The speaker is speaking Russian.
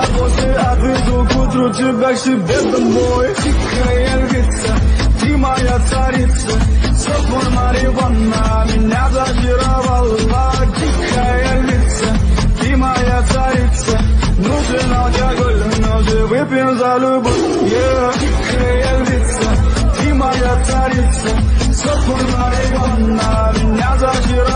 после отвезу к утру тебя к себе домой. Тихая львица, ты моя царица, сопор марихуана меня зачаровала. Тихая львица, ты моя царица, нужен алкоголь, но же выпьем за любовь. Тихая львица, ты моя царица, сопор марихуана меня зачаровала.